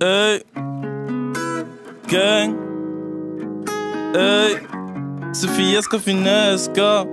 Ey, Gang, ey, Sofieska Finesca,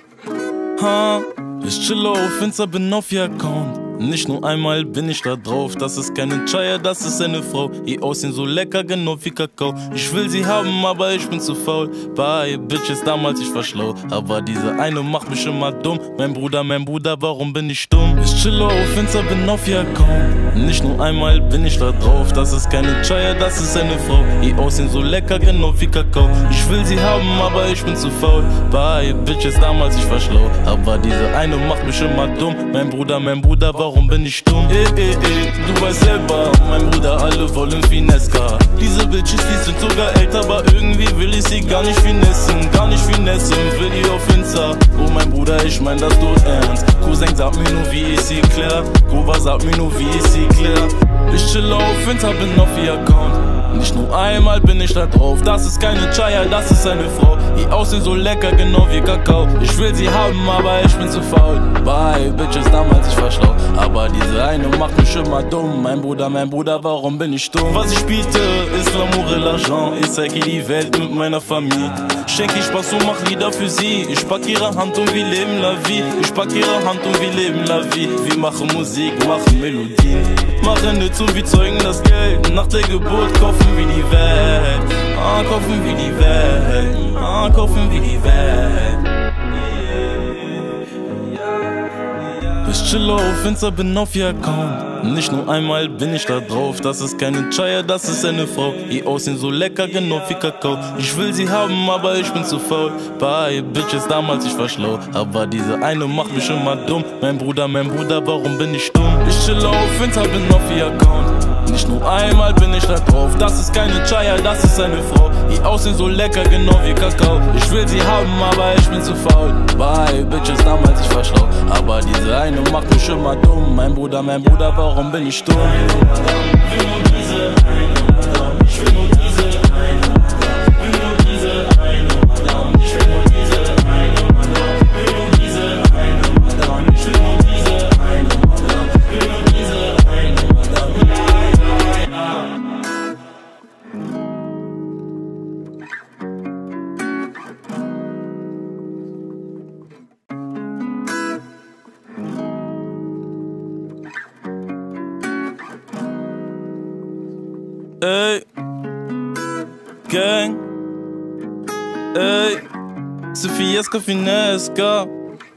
ich chill auf Insta, bin auf ihr Account. Nicht nur einmal bin ich da drauf, das ist keine Chaya, das ist eine Frau. Ihr Aussehen so lecker, genau wie Kakao. Ich will sie haben, aber ich bin zu faul. Bei Bitches damals, ich war schlau, aber diese eine macht mich immer dumm. Mein Bruder, warum bin ich dumm? Ich chill auf Insta, bin auf ihr Account. Nicht nur einmal bin ich da drauf, das ist keine Chaya, das ist eine Frau. Ihr Aussehen so lecker, genau wie Kakao. Ich will sie haben, aber ich bin zu faul. Bei Bitches damals, ich war schlau, aber diese eine macht mich immer dumm. Mein Bruder, warum bin ich dumm? Du weißt selber, mein Bruder, alle wollen Finesca. Diese Bitches, die sind sogar älter, aber irgendwie will ich sie gar nicht finessen. Will die auf Insta. Oh mein Bruder, ich mein das tut ernst. Cousin, sag mir nur, wie ich sie klär. Kova, sag mir nur, wie ich sie klär. Ich chill auf Insta, bin auf ihr Account. Nicht nur einmal bin ich da drauf, das ist keine Chaya, das ist eine Frau. Ihr Aussehen so lecker, genau wie Kakao. Ich will sie haben, aber ich bin zu faul. Bei Bitches damals, ich war schlau, aber diese eine macht mich immer dumm. Mein Bruder, warum bin ich dumm? Was ich biete, ist l'amour et l'argent. Ich zeig ihr die Welt mit meiner Familie. Schenk ihr Spaß und mach Lieder für sie. Ich pack ihre Hand und wir leben la vie. Ich pack ihre Hand und wir leben la vie. Wir machen Musik, machen Melodien. Machen nicht so, wir zeugen das Geld. Nach der Geburt kaufen wir die Welt. Kaufen wir die Welt. Kaufen wir die Welt. Ich chill auf Insta, bin auf ihr Account. Nicht nur einmal bin ich da drauf, das ist keine Chaya, das ist eine Frau. Ihr Aussehen so lecker, genau wie Kakao. Ich will sie haben, aber ich bin zu faul. Bei Bitches damals, ich war schlau, aber diese eine macht mich immer dumm. Mein Bruder, warum bin ich dumm? Ich chill auf Insta, bin auf ihr Account. Nicht nur einmal bin ich da drauf, das ist keine Chaya, das ist eine Frau. Ihr Aussehen so lecker, genau wie Kakao. Ich will sie haben, aber ich bin zu faul. Bei Bitches damals, ich war schlau, aber diese eine macht mich immer dumm. Mein Bruder, warum bin ich dumm? Ey, Gang, ey, Sofieska Finesca,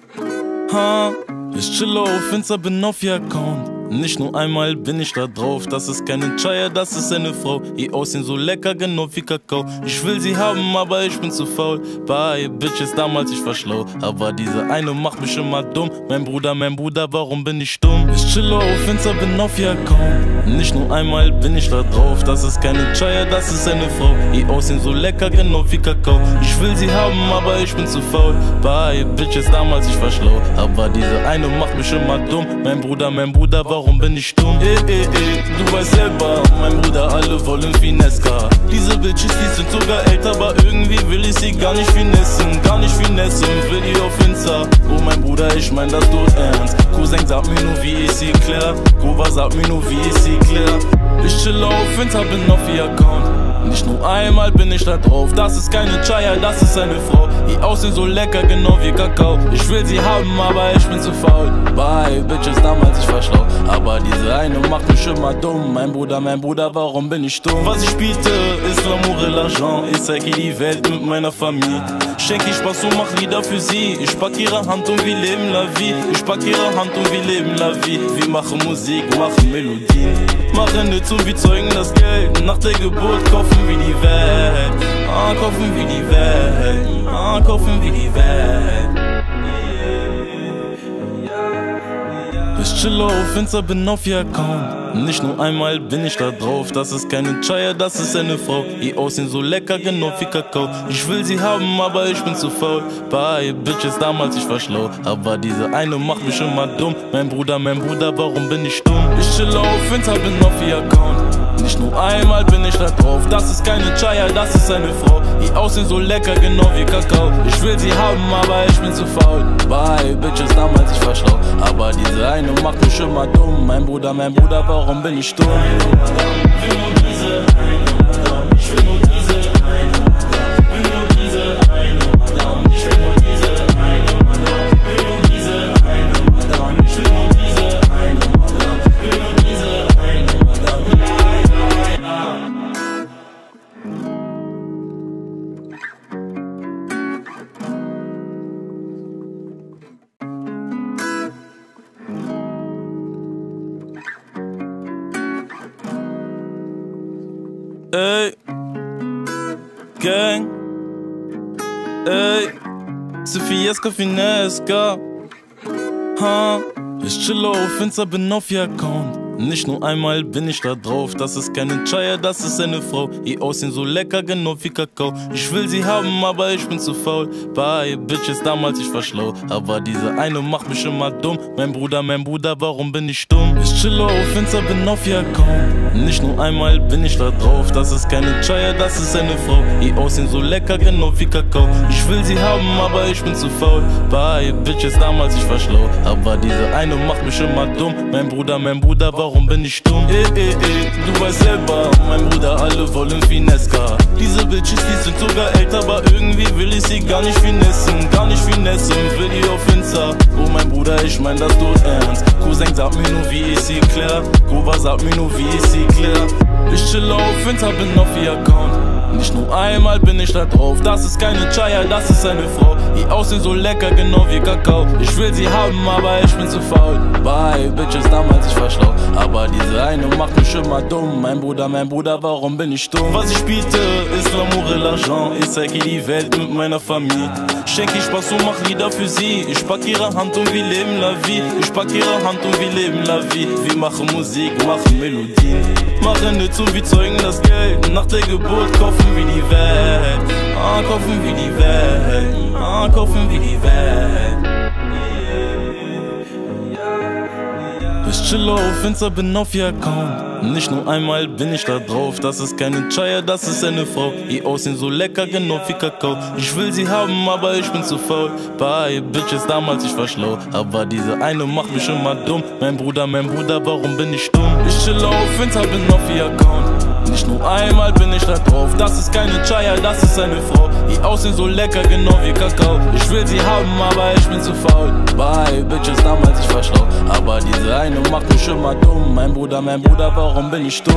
ich chill auf Insta, bin auf ihr Account. Nicht nur einmal bin ich da drauf, das ist keine Chaya, das ist eine Frau. Ihr Aussehen so lecker, genau wie Kakao. Ich will sie haben, aber ich bin zu faul. Bei Bitches damals, ich war schlau, aber diese eine macht mich immer dumm. Mein Bruder, warum bin ich dumm? Ich chill auf Insta, bin auf ihr Account. Nicht nur einmal bin ich da drauf, das ist keine Chaya, das ist eine Frau. Ihr Aussehen so lecker, genau wie Kakao. Ich will sie haben, aber ich bin zu faul. Bei Bitches damals, ich war schlau, aber diese eine macht mich immer dumm. Mein Bruder, warum bin ich dumm? Du weißt selber, mein Bruder, alle wollen Finesca. Diese Bitches, die sind sogar älter, aber irgendwie will ich sie gar nicht finessen. Will die auf Insta. Oh mein Bruder, ich mein das tut ernst. Cousin, sag mir nur, wie ich sie klär. Kova, sag mir nur, wie ich sie klär. Ich chill auf Insta, bin auf ihr Account. Nicht nur einmal bin ich da drauf, das ist keine Chaya, das ist eine Frau. Ihr Aussehen so lecker, genau wie Kakao. Ich will sie haben, aber ich bin zu faul. Bei Bitches damals, ich war schlau, aber diese eine macht mich immer dumm. Mein Bruder, warum bin ich dumm? Was ich biete, ist l'amour et l'argent. Ich zeig ihr die Welt mit meiner Familie. Schenk ihr Spaß und mach Lieder für sie. Ich pack ihre Hand und wir leben la vie. Ich pack ihre Hand und wir leben la vie. Wir machen Musik, machen Melodien. Machen nicht so, wir zeugen das Geld. Nach der Geburt kaufen wir die Welt. Kaufen wir die Welt. Kaufen wir die Welt. Ich chill auf Insta, bin auf ihr Account. Nicht nur einmal bin ich da drauf, das ist keine Chaya, das ist eine Frau. Ihr Aussehen so lecker, genau wie Kakao. Ich will sie haben, aber ich bin zu faul. Bei Bitches damals, ich war schlau, aber diese eine macht mich immer dumm. Mein Bruder, warum bin ich dumm? Ich chill auf Insta, bin auf ihr Account. Nicht nur einmal bin ich da drauf, das ist keine Chaya, das ist eine Frau. Ihr Aussehen so lecker, genau wie Kakao. Ich will sie haben, aber ich bin zu faul. Bei Bitches damals, ich war schlau, aber diese eine macht mich immer dumm. Mein Bruder, warum bin ich dumm? Ey, Gang, ey, Sofieska Finesca, ha, ich chill auf Insta, bin auf ihr Account. Nicht nur einmal bin ich da drauf, das ist keine Chaya, das ist eine Frau. Ihr Aussehen so lecker, genau wie Kakao. Ich will sie haben, aber ich bin zu faul. Bei Bitches damals, ich war schlau, aber diese eine macht mich immer dumm. Mein Bruder, warum bin ich dumm? Ich chill auf Insta, bin auf ihr Account. Nicht nur einmal bin ich da drauf, das ist keine Chaya, das ist eine Frau. Ihr Aussehen so lecker, genau wie Kakao. Ich will sie haben, aber ich bin zu faul. Bei Bitches damals, ich war schlau, aber diese eine macht mich immer dumm. Mein Bruder, warum bin ich dumm? Du weißt selber, mein Bruder, alle wollen Finesca. Diese Bitches, die sind sogar älter, aber irgendwie will ich sie gar nicht finessen. Will die auf Insta. Oh mein Bruder, ich mein das tot ernst. Cousin, sag mir nur, wie ich sie klär. Gova, sag mir nur, wie ich sie klär. Ich chill auf Insta, bin auf ihr Account. Nicht nur einmal bin ich da drauf, das ist keine Chaya, das ist eine Frau. Ihr Aussehen so lecker, genau wie Kakao. Ich will sie haben, aber ich bin zu faul. Bei Bitches damals, ich war schlau, aber diese eine macht mich immer dumm. Mein Bruder, warum bin ich dumm? Was ich biete, ist l'amour et l'argent. Ich zeige die Welt mit meiner Familie. Schenk ich Spaß und mach Lieder für sie. Ich pack ihre Hand und wir leben la vie. Wir machen Musik, machen Melodien. Machen Hits und wir zeugen das Geld. Nach der Geburt kaufen wir die Welt. Kaufen wir die Welt. Kaufen wir die Welt. Ich chill auf Insta, bin auf ihr Account. Nicht nur einmal bin ich da drauf, das ist keine Chaya, das ist eine Frau. Ihr Aussehen so lecker, genau wie Kakao. Ich will sie haben, aber ich bin zu faul. Bei Bitches damals, ich war schlau, aber diese eine macht mich immer dumm. Mein Bruder, warum bin ich dumm? Ich chill auf Insta, bin auf ihr Account. Nicht nur einmal bin ich da drauf, das ist keine Chaya, das ist eine Frau. Ihr Aussehen so lecker, genau wie Kakao. Ich will sie haben, aber ich bin zu faul. Bei Bitches damals, ich war schlau, aber diese eine macht mich immer dumm. Mein Bruder, warum bin ich dumm?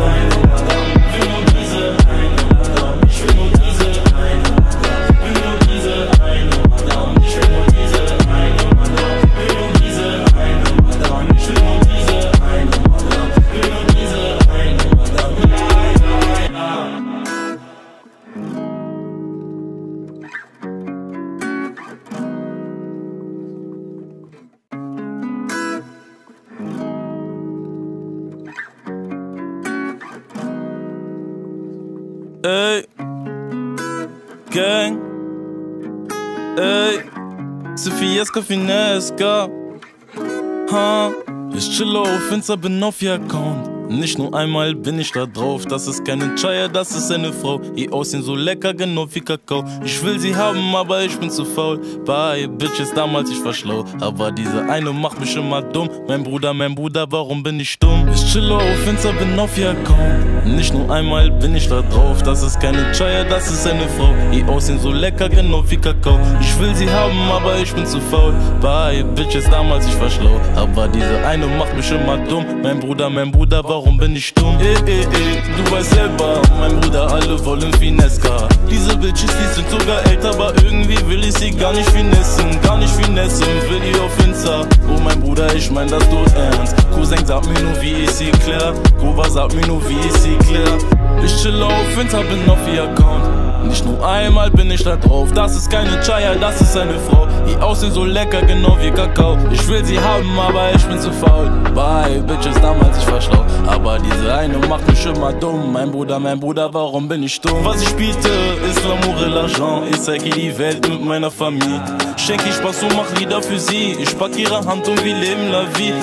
Ey, Gang, ey, Sofieska Finesca, ha, ich chill auf Insta, bin auf ihr Account. Nicht nur einmal bin ich da drauf, das ist keine Chaya, das ist eine Frau. Ihr Aussehen so lecker, genau wie Kakao. Ich will sie haben, aber ich bin zu faul. Bei Bitches damals, ich war schlau, aber diese eine macht mich immer dumm. Mein Bruder, warum bin ich dumm? Ich chill auf Insta, bin auf ihr Account. Nicht nur einmal bin ich da drauf, das ist keine Chaya, das ist eine Frau. Ihr Aussehen so lecker, genau wie Kakao. Ich will sie haben, aber ich bin zu faul. Bei Bitches damals, ich war schlau, aber diese eine macht mich immer dumm. Mein Bruder, warum bin ich dumm? Du weißt selber, mein Bruder, alle wollen Finesca. Diese Bitches, die sind sogar älter, aber irgendwie will ich sie gar nicht finessen. Will die auf Insta. Oh mein Bruder, ich mein das tot ernst. Cousin, sag mir nur, wie ich sie klär. Gova, sag mir nur, wie ich sie klär. Ich chill auf Insta, bin auf ihr Account. Nicht nur einmal bin ich da drauf, das ist keine Chaya, das ist eine Frau. Ihr Aussehen so lecker, genau wie Kakao. Ich will sie haben, aber ich bin zu faul. Bei Bitches damals, ich war schlau, aber diese eine macht mich immer dumm. Mein Bruder, warum bin ich dumm? Was ich biete, ist l'amour et l'argent. Ich zeige ihr die Welt mit meiner Familie. Schenk ich Spaß und mach Lieder für sie. Ich pack ihre Hand und wir leben la vie.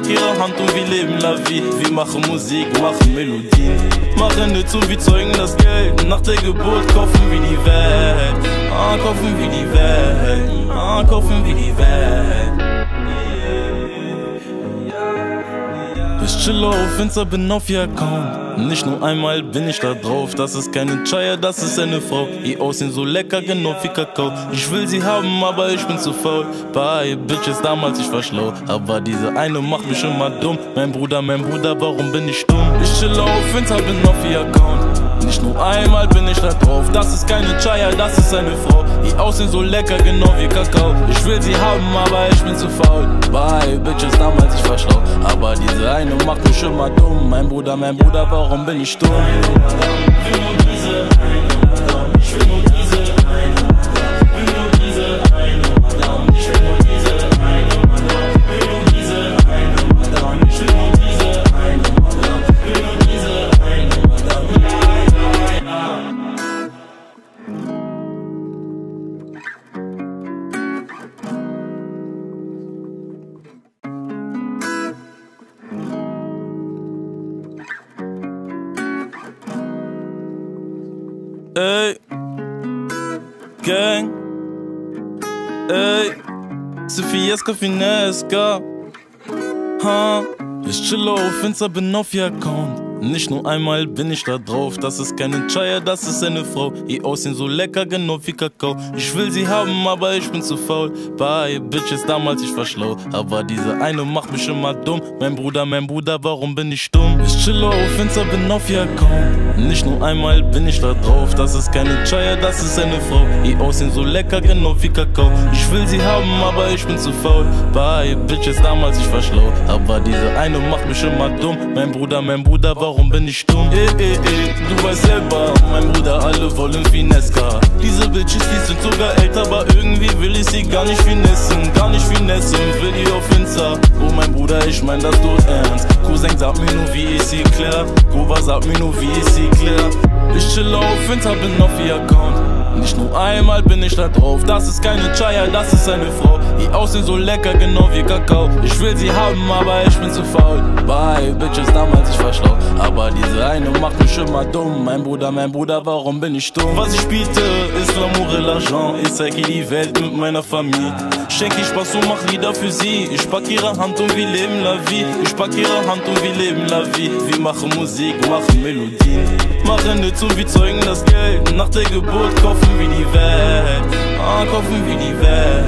Wir machen Musik, machen Melodien. Machen Hits und wir zeugen das Geld. Nach der Geburt kaufen wir die Welt. Kaufen wir die Welt. Kaufen wir die Welt. Ich Ich chill auf Insta, bin auf ihr Account. Nicht nur einmal bin ich da drauf. Das ist keine Chaya, das ist eine Frau. Ihr Aussehen so lecker, genau wie Kakao. Ich will sie haben, aber ich bin zu faul. Bei Bitches damals, ich war schlau. Aber diese eine macht mich immer dumm. Mein Bruder, warum bin ich dumm? Ich chill auf Insta, bin auf ihr Account. Nicht nur einmal bin ich da drauf. Das ist keine Chaya, das ist eine Frau. Ihr Aussehen so lecker, genau wie Kakao. Ich will sie haben, aber ich bin zu faul. Bei Bitches damals, ich war schlau. Aber diese eine macht mich immer dumm. Mein Bruder, warum bin ich dumm? Ich will nur diese eine Madame. Ich will nur diese eine Madame. Will nur diese eine Madame. Ich will nur diese eine Madame. Will nur diese eine Madame. Ich will nur diese eine Madame. Will nur diese eine Madame. Ey, Gang, ey, Sofieska Finesca, ich chill auf Insta, bin auf ihr Account. Nicht nur einmal bin ich da drauf. Das ist keine Chaya, das ist eine Frau. Ihr Aussehen so lecker, genau wie Kakao. Ich will sie haben, aber ich bin zu faul. Bei Bitches damals, ich war schlau. Aber diese eine macht mich immer dumm. Mein Bruder, warum bin ich dumm? Ich chill auf Insta, bin auf ihr Account. Nicht nur einmal bin ich da drauf. Das ist keine Chaya, das ist eine Frau. Ihr Aussehen so lecker, genau wie Kakao. Ich will sie haben, aber ich bin zu faul. Bei Bitches damals, ich war schlau. Aber diese eine macht mich immer dumm. Mein Bruder, warum bin ich dumm? Du weißt selber, mein Bruder, alle wollen Finesca. Diese Bitches, die sind sogar älter, aber irgendwie will ich sie gar nicht finessen. Will die auf Insta. Oh mein Bruder, ich mein das tut ernst. Cousin, sag mir nur, wie ich sie klär. Kuva, sag mir nur, wie ich sie klär. Ich chill auf Insta, bin auf ihr Account. Nicht nur einmal bin ich da drauf. Das ist keine Chaya, das ist eine Frau. Ihr Aussehen so lecker, genau wie Kakao. Ich will sie haben, aber ich bin zu faul. Bei Bitches damals, ich war schlau. Aber diese eine macht mich immer dumm. Mein Bruder, warum bin ich dumm? Was ich biete, ist l'amour et l'argent. Ich zeig ihr die Welt mit meiner Familie. Schenk ich Spaß und mach Lieder für sie. Ich pack ihre Hand und wir leben la vie. Wir machen Musik, machen Melodien. Machen nicht so wie Zeugen das Geld. Nach der Geburt kaufen wir die Welt. Kaufen wir die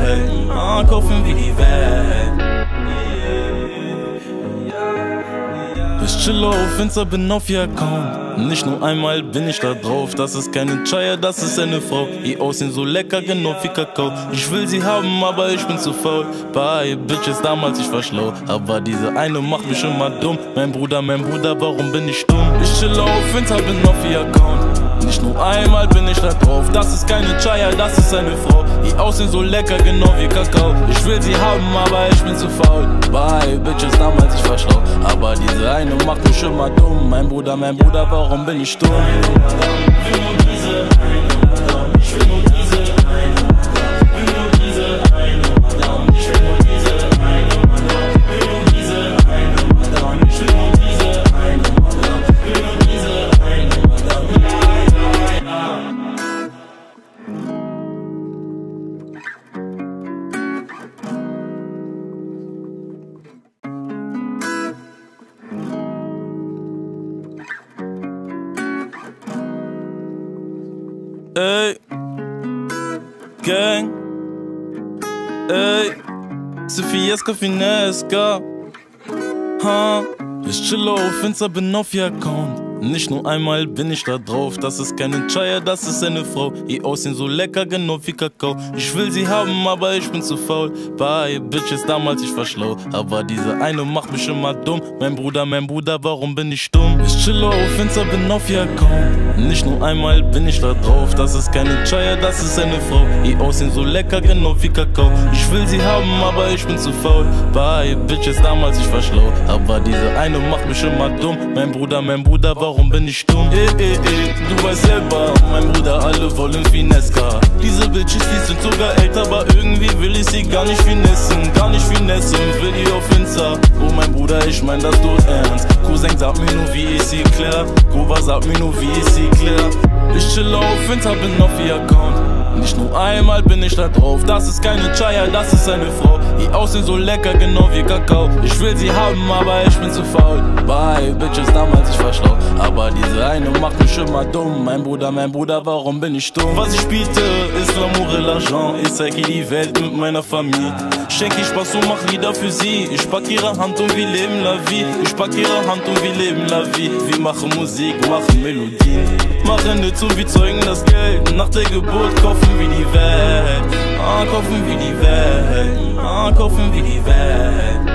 Welt. Ich chill auf Insta, bin auf ihr Account. Nicht nur einmal bin ich da drauf. Das ist keine Chaya, das ist eine Frau. Ihr Aussehen so lecker, genau wie Kakao. Ich will sie haben, aber ich bin zu faul. Bei Bitches damals, ich war schlau. Aber diese eine macht mich immer dumm. Mein Bruder, warum bin ich dumm? Ich chill auf Insta, bin auf ihr Account. Nicht nur einmal bin ich da drauf. Das ist keine Chaya, das ist eine Frau. Ihr Aussehen so lecker, genau wie Kakao. Ich will sie haben, aber ich bin zu faul. Bei Bitches damals, ich war schlau. Aber diese eine macht mich immer dumm. Mein Bruder, warum bin ich dumm? Will nur diese eine Madame. Ich will nur diese eine Madame. Will nur diese eine Madame. Ich will nur diese eine Madame. Will nur diese eine Madame. Ich will nur diese eine Madame. Will nur diese eine Madame. Ey, Gang, ey, Sofieska Finesca, ich chill auf Insta, bin auf ihr Account. Nicht nur einmal bin ich da drauf. Das ist keine Chaya, das ist eine Frau. Ihr Aussehen so lecker, genau wie Kakao. Ich will sie haben, aber ich bin zu faul. Bei Bitches damals, ich war schlau. Aber diese eine macht mich immer dumm. Mein Bruder, warum bin ich dumm? Ich chill auf Insta, bin auf ihr Account. Nicht nur einmal bin ich da drauf. Das ist keine Chaya, das ist eine Frau. Ihr Aussehen so lecker, genau wie Kakao. Ich will sie haben, aber ich bin zu faul. Bei Bitches damals, ich war schlau. Aber diese eine macht mich immer dumm. Mein Bruder, warum bin ich dumm? Du weißt selber, mein Bruder, alle wollen Finesca. Diese Bitches, die sind sogar älter, aber irgendwie will ich sie gar nicht finessen. Will die auf Insta. Oh mein Bruder, ich mein das tut ernst. Cousin, sag mir nur, wie ich sie klär. Kuva, sag mir nur, wie ich sie klär. Ich chill auf Insta, bin auf ihr Account. Nicht nur einmal bin ich da drauf. Das ist keine Chaya, das ist eine Frau. Die aussehen so lecker, genau wie Kakao. Ich will sie haben, aber ich bin zu faul. Bye, Bitches, damals ich war schlau. Aber diese eine macht mich immer dumm. Mein Bruder, warum bin ich dumm? Was ich biete, ist l'amour et l'argent. Ich zeig ihr die Welt mit meiner Familie. Schenk ihr Spaß und mach Lieder für sie. Ich pack ihre Hand und wir leben la vie. Ich pack ihre Hand und wir leben la vie. Wir machen Musik, machen Melodien. Machen nicht so, wir zeugen das Geld. Nach der Geburt kaufen wir die Welt. Kaufen wir die Welt. Kaufen wir die Welt.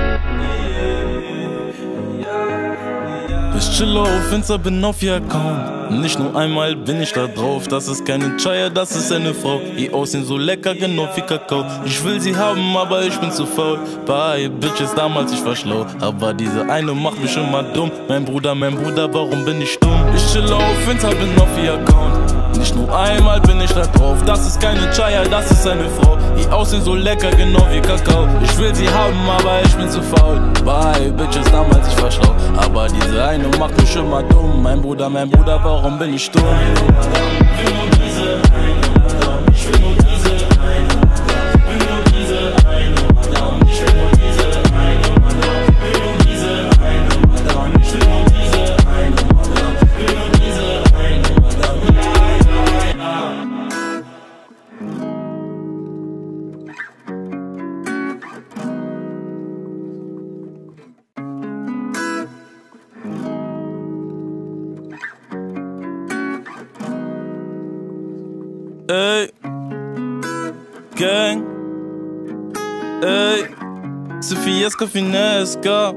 Ich chill auf Insta, bin auf ihr Account. Nicht nur einmal bin ich da drauf. Das ist keine Chaya, das ist eine Frau. Die aussehen so lecker, genau wie Kakao. Ich will sie haben, aber ich bin zu faul. Bye, Bitches, damals ich war schlau. Aber diese eine macht mich immer dumm. Mein Bruder, warum bin ich dumm? Ich chill auf Insta, bin auf ihr Account. Nicht nur einmal bin ich da drauf. Das ist keine Chaya, das ist eine Frau. Die aussehen so lecker, genau wie Kakao. Ich will sie haben, aber ich bin zu faul. Bye, Bitches, damals ich war schlau. Aber diese eine macht mich immer dumm. Mein Bruder, warum bin ich dumm? Ich will nur diese eine Madame. Ich will nur diese eine Madame. Ich will nur diese eine Madame. Ich will nur diese eine Madame. Ich will nur diese eine Madame. Ich will nur diese eine Madame. Ich will nur diese eine Madame. Ey, Gang, ey, Sofieska Finesca,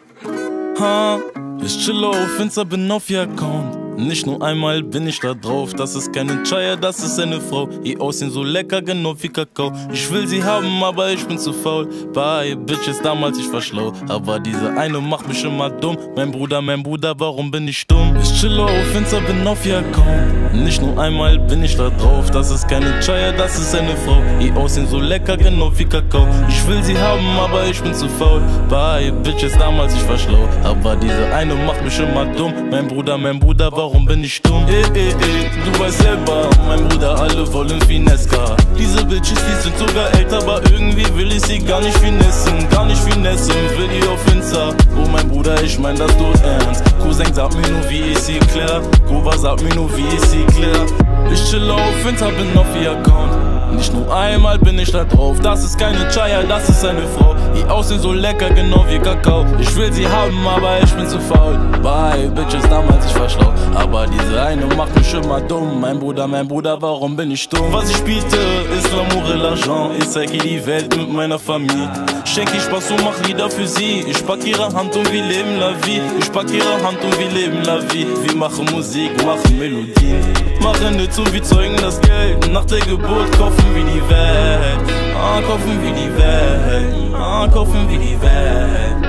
ich chill auf Insta, bin auf ihr Account. Nicht nur einmal bin ich da drauf. Das ist keine Chaya, das ist eine Frau. Die aussehen so lecker, genau wie Kakao. Ich will sie haben, aber ich bin zu faul. Bye, Bitches, damals ich war schlau. Aber diese eine macht mich immer dumm. Mein Bruder, warum bin ich dumm? Ich chill auf Insta, bin auf ihr Account. Nicht nur einmal bin ich da drauf. Das ist keine Chaya, das ist eine Frau. Die aussehen so lecker, genau wie Kakao. Ich will sie haben, aber ich bin zu faul. Bye, Bitches, damals ich war schlau. Aber diese eine macht mich immer dumm. Mein Bruder, warum bin ich dumm? Du weißt selber, mein Bruder, alle wollen Finesca. Diese Bitches, die sind sogar älter, aber irgendwie will ich sie gar nicht finessen. Will die auf Insta. Oh mein Bruder, ich mein das du ernst. Cousin, sag mir nur, wie ich sie klär. Kuba, sag mir nur, wie ich sie klär. Ich chill auf Insta, bin auf ihr Account. Nicht nur einmal bin ich da drauf. Das ist keine Chaya, das ist eine Frau. Die aussehen so lecker, genau wie Kakao. Ich will sie haben, aber ich bin zu faul. Bye, Bitches, damals ich war schlau. Aber diese eine macht mich immer dumm. Mein Bruder, warum bin ich dumm? Was ich biete, ist l'amour et l'argent. Ich zeig ihr die Welt mit meiner Familie. Schenk ihr Spaß und mach Lieder für sie. Ich pack ihre Hand und wir leben la vie. Ich pack ihre Hand und wir leben la vie. Wir machen Musik, machen Melodien. Machen nicht so, wir zeugen das Geld. Nach der Geburt kaufen wir die Welt. Kaufen wir die Welt. Kaufen wir die Welt.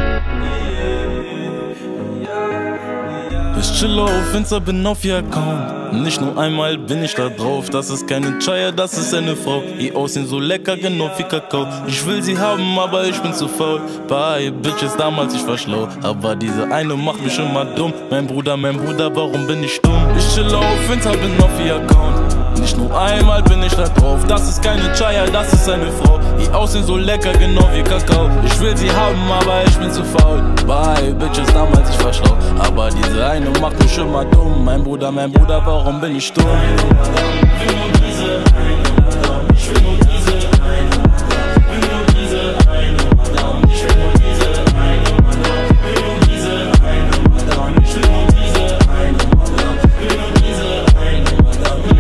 Ich chill auf Insta, bin auf ihr Account. Nicht nur einmal bin ich da drauf. Das ist keine Chaya, das ist eine Frau. Die aussehen so lecker, genau wie Kakao. Ich will sie haben, aber ich bin zu faul. Bye, Bitches, damals ich war schlau. Aber diese eine macht mich immer dumm. Mein Bruder, warum bin ich dumm? Ich chill auf Insta, bin auf ihr Account. Nicht nur einmal bin ich da drauf. Das ist keine Chaya, das ist eine Frau. Die aussehen so lecker, genau wie Kakao. Ich will sie haben, aber ich bin zu faul. Bye, Bitches, damals ich war schlau. Aber diese eine macht mich immer dumm. Mein Bruder, warum bin ich dumm? Ich will nur diese eine Madame. Ich will nur diese eine Madame. Ich will nur diese eine Madame. Ich will nur diese eine Madame. Ich will nur diese eine Madame. Ich will nur diese eine Madame. Ich will nur diese eine Madame.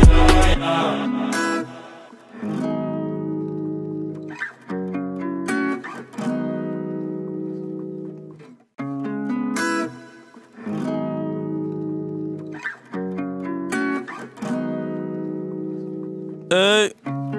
Ey,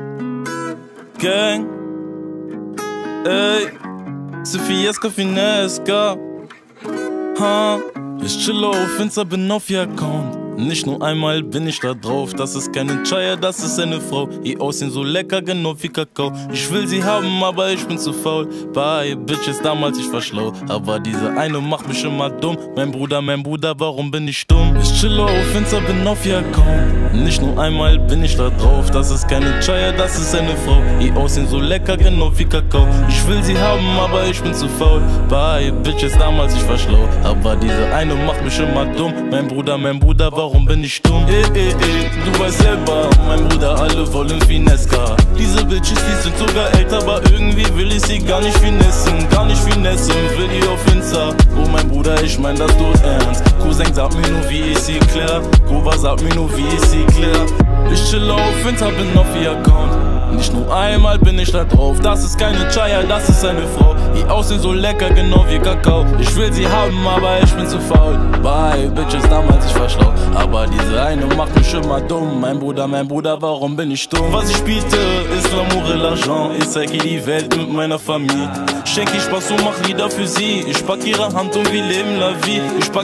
Gang, ey, Sofieska Finesca, ich chill auf Insta, bin auf ihr Account. Nicht nur einmal bin ich da drauf. Das ist keine Chaya, das ist eine Frau. Ihr Aussehen so lecker, genau wie Kakao. Ich will sie haben, aber ich bin zu faul. Bei Bitches damals, ich war schlau. Aber diese eine macht mich immer dumm. Mein Bruder, warum bin ich dumm? Ich chill auf Insta, bin auf ihr Account. Nicht nur einmal bin ich da drauf. Das ist keine Chaya, das ist eine Frau. Ihr Aussehen so lecker, genau wie Kakao. Ich will sie haben, aber ich bin zu faul. Bei Bitches damals, ich war schlau. Aber diese eine macht mich immer dumm. Mein Bruder, warum bin ich dumm? Du weißt selber, mein Bruder, alle wollen Fineska. Diese Bitches, die sind sogar älter, aber irgendwie will ich sie gar nicht finessen. Will die auf Insta. Oh mein Bruder, ich mein das tot ernst. Cousin, sag mir nur, wie ich sie klär. Gova, sag mir nur, wie ich sie klär. Ich chill auf Insta, bin auf ihr Account. Nicht nur einmal bin ich da drauf. Das ist keine Chaya, das ist eine Frau. Ihr Aussehen so lecker, genau wie Kakao. Ich will sie haben, aber ich bin zu faul. Bei Bitches damals, ich war schlau. Aber diese eine macht mich immer dumm. Mein Bruder, warum bin ich dumm? Was ich biete, ist l'amour et l'argent. Ich zeige die Welt mit meiner Familie. Schenk ich Spaß und mach Lieder für sie. Ich pack ihre Hand und wir leben la vie.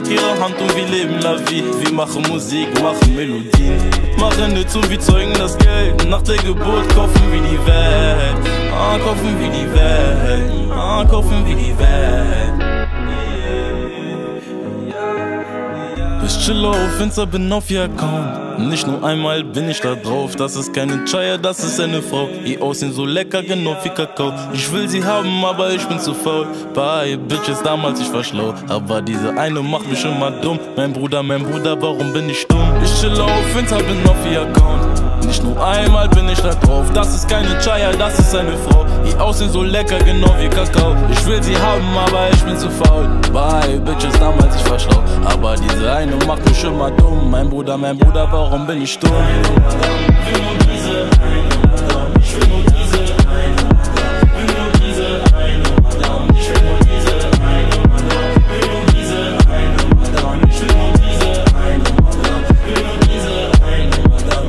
Wir machen Musik, machen Melodien. Machen Hits und wir zeugen das Geld. Nach der Geburt kaufen wir die Welt. Kaufen wir die Welt. Ich chill auf Insta, bin auf ihr Account. Nicht nur einmal bin ich da drauf. Das ist keine Chaya, das ist eine Frau. Ihr Aussehen so lecker, genau wie Kakao. Ich will sie haben, aber ich bin zu faul. Bei Bitches damals, ich war schlau. Aber diese eine macht mich immer dumm. Mein Bruder, warum bin ich dumm? Ich chill auf Insta, bin auf ihr Account. Nicht nur einmal bin ich da drauf. Das ist keine Chaya, das ist eine Frau. Ihr Aussehen so lecker, genau wie Kakao. Ich will sie haben, aber ich bin zu faul. Bei Bitches damals, ich war schlau. Aber diese eine macht mich immer dumm. Mein Bruder, warum bin ich dumm? Ich will nur diese eine Madame. Ich will nur diese eine Madame. Will nur diese eine Madame. Ich will nur diese eine Madame. Will nur diese eine Madame. Ich will nur diese eine Madame. Will nur diese eine Madame.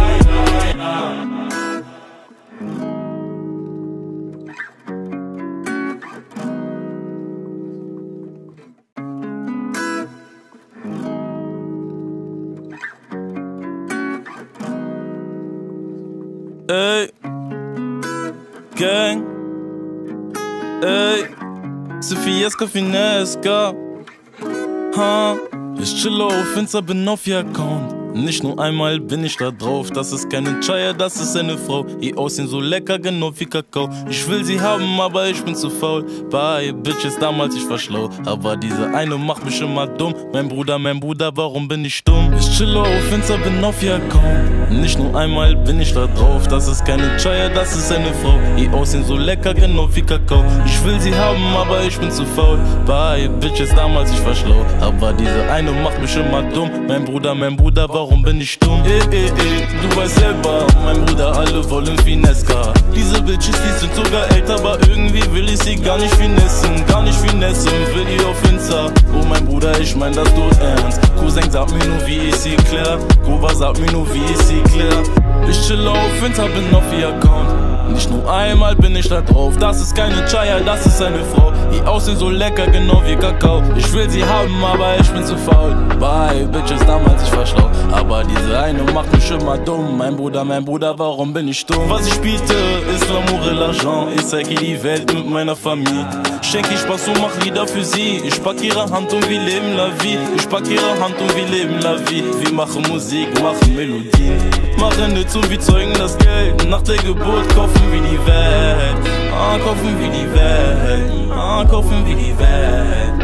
Ey, Gang, ey, Sofieska Fineska, ich chill auf Insta, bin auf ihr Account. Nicht nur einmal bin ich da drauf. Das ist keine Chaya, das ist eine Frau. Ihr Aussehen so lecker, genau wie Kakao. Ich will sie haben, aber ich bin zu faul. Bei Bitches damals, ich war schlau. Aber diese eine macht mich immer dumm. Mein Bruder, warum bin ich dumm? Ich chill auf Insta, bin auf ihr Account. Nicht nur einmal bin ich da drauf. Das ist keine Chaya, das ist eine Frau. Ihr Aussehen so lecker, genau wie Kakao. Ich will sie haben, aber ich bin zu faul. Bei Bitches damals, ich war schlau. Aber diese eine macht mich immer dumm. Mein Bruder, warum bin ich dumm? Du weißt selber, mein Bruder, alle wollen Fineska. Diese Bitches, die sind sogar älter, aber irgendwie will ich sie gar nicht finessen. Will die auf Insta. Oh mein Bruder, ich mein das tot ernst. Cousin, sag mir nur, wie ich sie klär. Gova, sag mir nur, wie ich sie klär. Ich chill auf Insta, bin auf ihr Account. Nicht nur einmal bin ich da drauf. Das ist keine Chaya, das ist eine Frau. Ihr Aussehen so lecker, genau wie Kakao. Ich will sie haben, aber ich bin zu faul. Bei Bitches damals, ich war schlau. Aber diese eine macht mich immer dumm. Mein Bruder, warum bin ich dumm? Was ich biete, ist l'amour et l'argent. Ich zeige die Welt mit meiner Familie. Schenk ich Spaß und mach Lieder für sie. Ich pack ihre Hand und wir leben la vie. Wir machen Musik, machen Melodien. Machen Hits und wir zeugen das Geld. Nach der Geburt kaufen wir die Welt. Kaufen wir die Welt.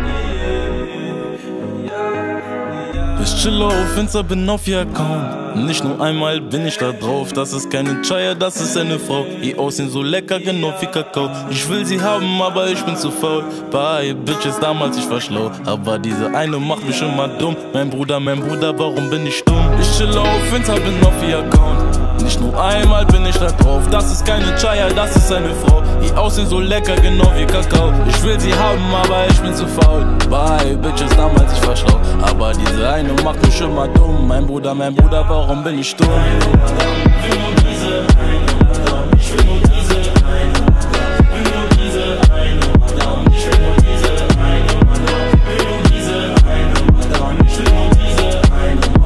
Ich chill auf Insta, bin auf ihr Account. Nicht nur einmal bin ich da drauf. Das ist keine Chaya, das ist eine Frau. Ihr Aussehen so lecker, genau wie Kakao. Ich will sie haben, aber ich bin zu faul. Bei Bitches damals, ich war schlau. Aber diese eine macht mich immer dumm. Mein Bruder, warum bin ich dumm? Ich chill auf Insta, bin auf ihr Account. Nicht nur einmal bin ich da drauf. Das ist keine Chaya, das ist eine Frau. Ihr Aussehen so lecker, genau wie Kakao. Ich will sie haben, aber ich bin zu faul. Bei Bitches damals, ich war schlau. Aber diese eine macht mich immer dumm. Mein Bruder, warum bin ich dumm? Will nur diese eine Madame. Ich will nur diese eine Madame. Will nur diese eine Madame. Ich will nur diese eine Madame. Will nur diese eine Madame. Ich will nur diese eine Madame.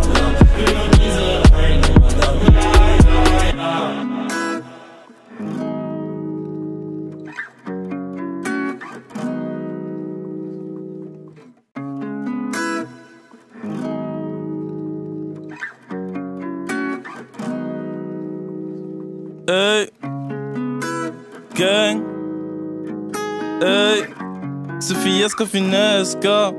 Ey, Gang, ey, Sofieska Finesca,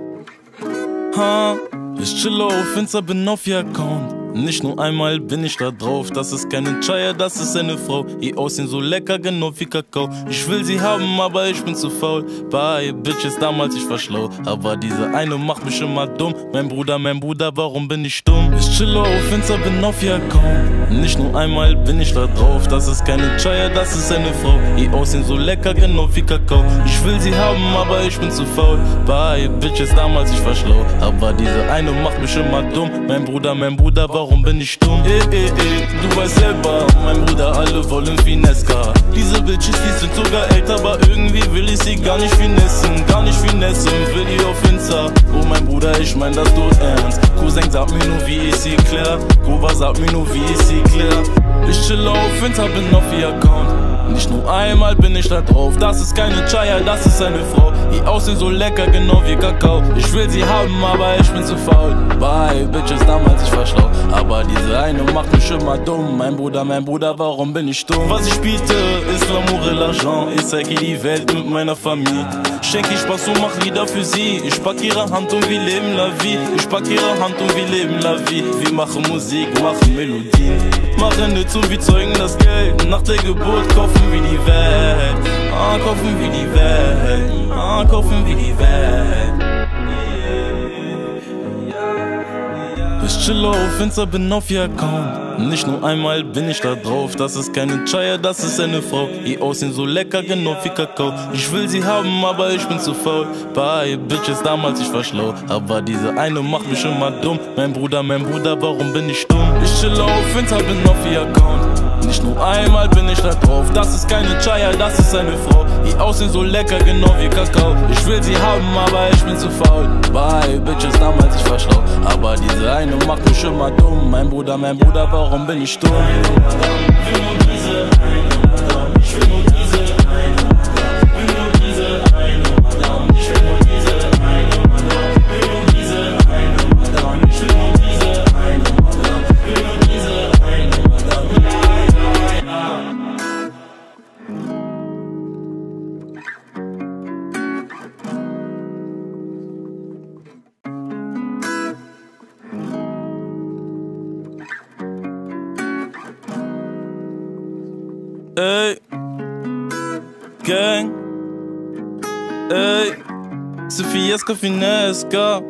ich chill auf Insta, bin auf ihr Account. Nicht nur einmal bin ich da drauf, das ist keine Chaya, das ist eine Frau. Ihr Aussehen so lecker, genau wie Kakao. Ich will sie haben, aber ich bin zu faul. Bei Bitches damals, ich war schlau, aber diese eine macht mich immer dumm. Mein Bruder, warum bin ich dumm? Ich chill auf Insta, bin auf ihr Account. Nicht nur einmal bin ich da drauf, das ist keine Chaya, das ist eine Frau. Ihr Aussehen so lecker, genau wie Kakao. Ich will sie haben, aber ich bin zu faul. Bei Bitches damals, ich war schlau, aber diese eine macht mich immer dumm. Mein Bruder, warum bin ich dumm? Du weißt selber, mein Bruder, alle wollen Finesca. Diese Bitches, die sind sogar älter, aber irgendwie will ich sie gar nicht finessen. Will die auf Insta. Oh mein Bruder, ich mein das tut ernst. Cousin, sag mir nur, wie ich sie klär. Kuva, sag mir nur, wie ich sie klär. Ich chill auf Insta, bin auf ihr Account. Nicht nur einmal bin ich da drauf, das ist keine Chaya, das ist eine Frau. Ihr Aussehen so lecker, genau wie Kakao. Ich will sie haben, aber ich bin zu faul. Bei Bitches damals, ich war schlau, aber diese eine macht mich immer dumm. Mein Bruder, warum bin ich dumm? Was ich biete, ist l'amour et l'argent. Ich zeig ihr die Welt mit meiner Familie. Schenk ich Spaß und mach Lieder für sie. Ich pack ihre Hand und wir leben la vie. Wir machen Musik, machen Melodien. Machen nicht so wie Zeugen das Geld. Nach der Geburt kaufen wir die Welt. Kaufen wir die Welt. Ich chill auf Insta, bin auf ihr Account. Nicht nur einmal bin ich da drauf, das ist keine Chaya, das ist eine Frau. Ihr Aussehen so lecker, genau wie Kakao. Ich will sie haben, aber ich bin zu faul. Bei Bitches damals, ich war schlau, aber diese eine macht mich immer dumm. Mein Bruder, warum bin ich dumm? Ich chill auf Insta, bin auf ihr Account. Nicht nur einmal bin ich da drauf, das ist keine Chaya, das ist eine Frau. Ihr Aussehen so lecker, genau wie Kakao. Ich will sie haben, aber ich bin zu faul. Bei Bitches damals, ich war schlau, aber diese eine macht mich immer dumm. Mein Bruder, warum bin ich dumm? Ey, Gang, ey, Sofieska Finesca,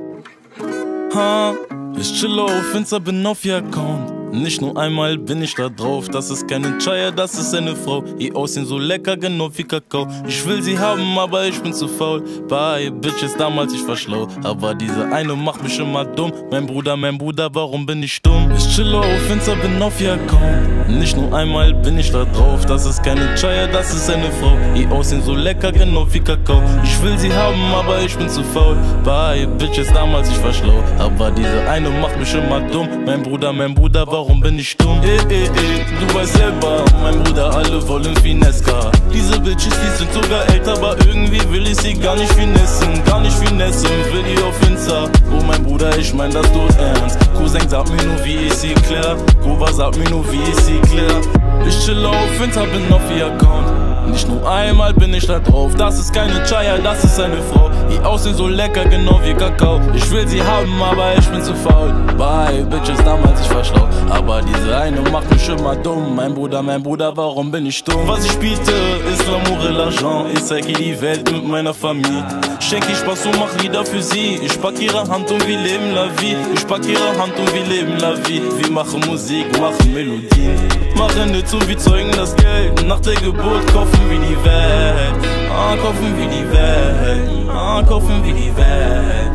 ich chill auf Insta, bin auf ihr Account. Nicht nur einmal bin ich da drauf, das ist keine Chaya, das ist eine Frau. Ihr Aussehen so lecker, genau wie Kakao. Ich will sie haben, aber ich bin zu faul. Bei Bitches damals, ich war schlau, aber diese eine macht mich immer dumm. Mein Bruder, warum bin ich dumm? Ich chill auf Insta, bin auf ihr Account. Nicht nur einmal bin ich da drauf, das ist keine Chaya, das ist eine Frau. Ihr Aussehen so lecker, genau wie Kakao. Ich will sie haben, aber ich bin zu faul. Bei Bitches damals, ich war schlau, aber diese eine macht mich immer dumm. Mein Bruder, warum bin ich dumm? Du weißt selber, mein Bruder, alle wollen Finesca. Diese Bitches, die sind sogar älter, aber irgendwie will ich sie gar nicht finessen. Will die auf Insta. Oh mein Bruder, ich mein das tut ernst. Cousin, sag mir nur, wie ich sie klär. Kuva, sag mir nur, wie ich sie klär. Ich chill auf Insta, bin auf ihr Account. Nicht nur einmal bin ich da drauf, das ist keine Chaya, das ist eine Frau. Ihr Aussehen so lecker, genau wie Kakao. Ich will sie haben, aber ich bin zu faul. Bei Bitches damals, ich war schlau, aber diese eine macht mich immer dumm. Mein Bruder, warum bin ich dumm? Was ich biete, ist l'amour et l'argent. Ich zeig ihr die Welt mit meiner Familie. Schenk ich Spaß und mach Lieder für sie. Ich pack ihre Hand und wir leben la vie. Wir machen Musik, machen Melodien. Machen nicht so wie Zeugen das Geld. Nach der Geburt kaufen wir die Welt. Kaufen wir die Welt.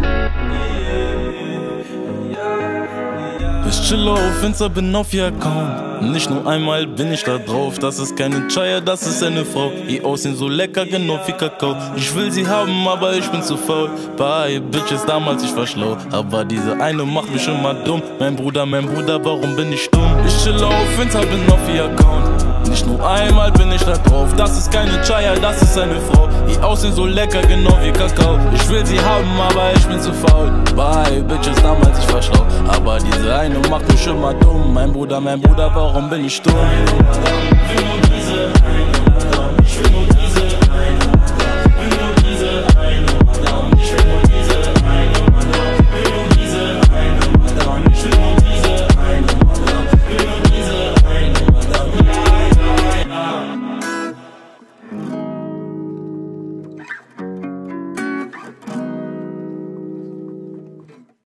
Ich chill auf Insta, bin auf ihr Account. Nicht nur einmal bin ich da drauf, das ist keine Chaya, das ist eine Frau. Ihr Aussehen so lecker, genau wie Kakao. Ich will sie haben, aber ich bin zu faul. Bei Bitches damals, ich war schlau, aber diese eine macht mich immer dumm. Mein Bruder, warum bin ich dumm? Ich chill auf Insta, bin auf ihr Account. Nicht nur einmal bin ich da drauf. Das ist keine Chaya, das ist eine Frau. Die aussehen so lecker, genau wie Kakao. Ich will sie haben, aber ich bin zu faul. Bye, Bitches, damals ich war schlau. Aber diese eine macht mich immer dumm. Mein Bruder, warum bin ich dumm?